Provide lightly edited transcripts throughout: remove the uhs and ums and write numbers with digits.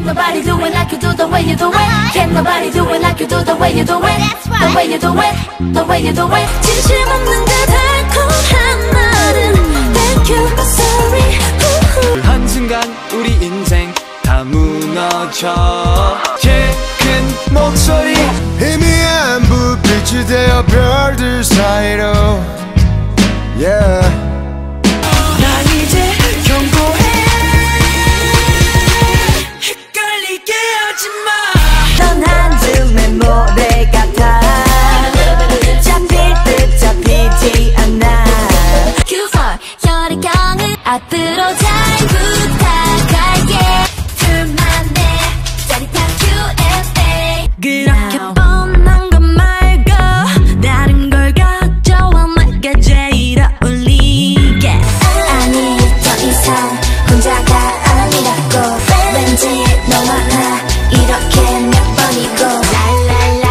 nobody do it like you do the way you do it. Can't nobody do it like you do the way you do it. The way you do it, the way you do it. 진심 없는 그 달콤한 말은 thank you, sorry. 한순간 우리 인생 다 무너져. 큰 목소리 희미한 불빛이 되어 별들 사이로 yeah. 난 이제 경고해. 헷갈리게 하지마. 넌 한줌의 모래 같아. 잡힐 듯 잡히지 않아. Q4 혈액형을 앞으로 잘 부탁할게. 둘만의 짜릿한 Q&A. 그렇게 뻔한 것 말고 다른 걸 가져와 내가 제일 어울리게. 아니 더 이상 혼자가 아니라고. 왠지 너와 나 이렇게 몇 번이고. 랄랄라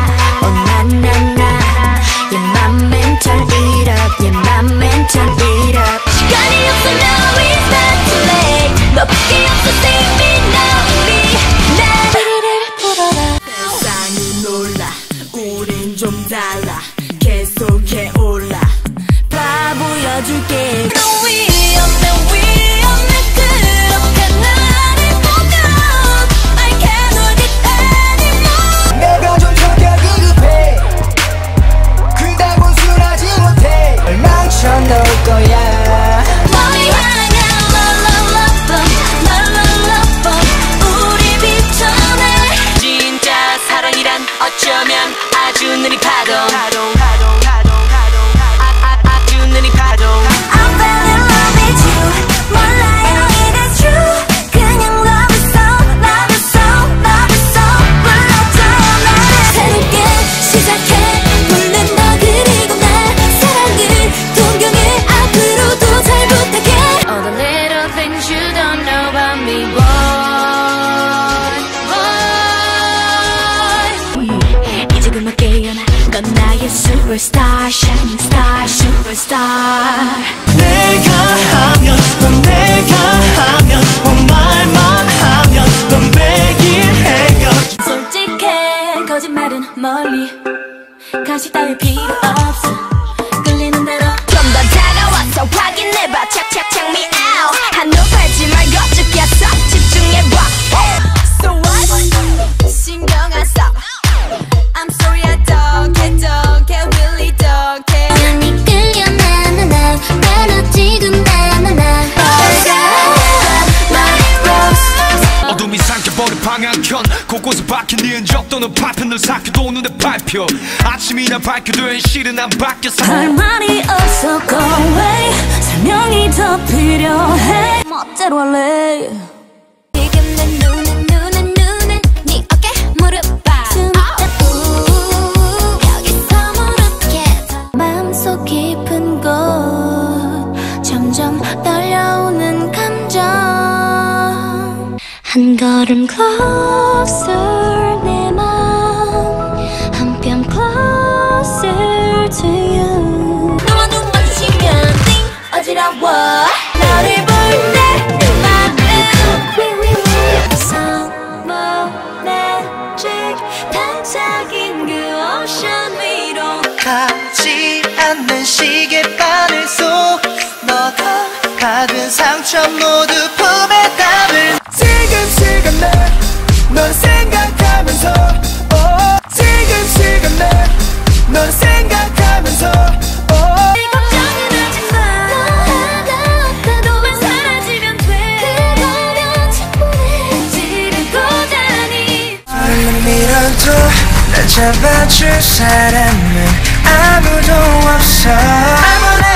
나나나 your 맘엔 turn it up your 맘엔 turn it up. 시간이 없어 now it's not too late. 너밖에 없어 save me now me. 나 우리를 풀어라. 세상이 놀라 우린 좀 달라. 계속해 올라 바보여줄게. 너 위험해 그렇게 나를 보면 I can't hold it anymore. 내가 좀 성격이 급해 그다곤 순하지 못해 널 망쳐놓을 거야. 머리 하냐 랄랄라밤 우리 비춰내. 진짜 사랑이란 어쩌면 아주 느린 파동. 아주 느린 파동. I'm fell in love with you. 몰라요 이게 true. 그냥 love it so love it so love it so. 불러줘요 나를. 새롭게 시작해 물론 너 그리고 나 사랑을 동경해. 앞으로도 잘 부탁해. All the little things you don't know about me boy. 이제 그만 깨어나. 넌 나의 superstar shining star superstar. 내가 하면 넌 내가 하면 말만 하면 넌 매일 헤어져. 솔직해 거짓말은 멀리. 가식 따위 필요 없어. 끌리는 대로 좀 더 다가와서 확인해봐. 착착 check me out. 한눈 팔지 말고 죽겠어. 집중해봐. So what? 신경 안 써. I'm sorry I don't care really don't care. 많이 끌려 나나나 바로 지금 나나나. 어둠이 삼켜버린 방향견 곳곳에 박힌 네 흔적 또는 파편을 삭혀도 눈에 밟혀. 아침이나 밝혀도 실은 안 바뀌었어. 할 말이 없어 go away. 설명이 더 필요해. 멋대로 할래. 지금 내 눈에 네 어깨 무릎 봐. 여기서 무릎게 마음속 깊은 곳 점점 떨려오는 감정. 한 걸음 closer 내 맘 한 뼘 closer to you. 너와 눈 마주치면 띵 어지러워. 너를 볼 때 내 맘은 성모 magic 반짝인 그 오션 위로. 가지 않는 시계바늘 속 너가 받은 상처 모두 품에 담을. 지금 널 생각하면서 지금 널 생각하면서 걱정은 하지 마. 너 하나 없다도 사라지면 돼. 그거면 충분해. 지금 고단히 눈이라도 날 잡아줄 사람은 아무도 없어. 아무나